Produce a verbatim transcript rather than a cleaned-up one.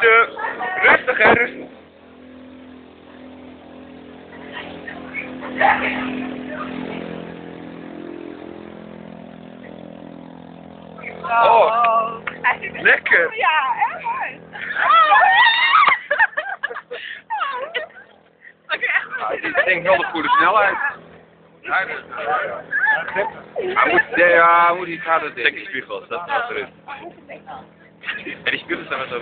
Ruimte. Rustig hè, rustig. Oh, lekker. Ja, echt mooi. Oké, echt Ja, dit is denk ik wel de goede snelheid. Ja, dat- Hij moet, ja, hij moet iets harder denken. Check die spiegels, dat is wat er is. En die spiegels zijn wat